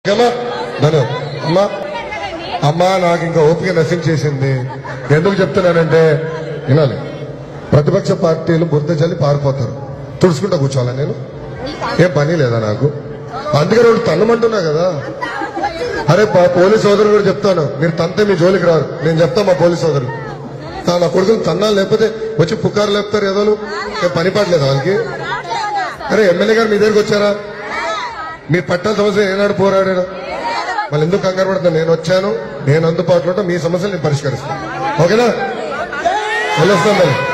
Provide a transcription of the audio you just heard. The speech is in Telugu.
అమ్మా అమ్మా నాకు ఇంకా ఓపిక నశించేసింది. ఎందుకు చెప్తున్నానంటే వినాలి. ప్రతిపక్ష పార్టీలు బురద జల్లి పారిపోతారు, తుడుచుకుంటా కూర్చోవాలా నేను? ఏం పని లేదా నాకు? అందుకని వాళ్ళు తన్నమంటున్నా కదా. అరే పోలీస్ సోదరులు కూడా చెప్తాను, మీరు తంతే మీ జోలికి రారు. నేను చెప్తా మా పోలీస్ సోదరులు నా కొడుకులు తన్నాలు లేకపోతే వచ్చి పుకారు లేపుతారు. ఏదో ఏం పని పడలేదు వాళ్ళకి. అరే ఎమ్మెల్యే గారు మీ దగ్గరికి వచ్చారా? మీరు పట్టాల సమస్య ఏనాడు పోరాడారు? మళ్ళీ ఎందుకు కంగారు పడుతున్నా? నేను వచ్చాను, నేను అందుబాటులో మీ సమస్యలు నేను పరిష్కరిస్తాను. ఓకేనా? వెళ్ళొస్తాం మరి.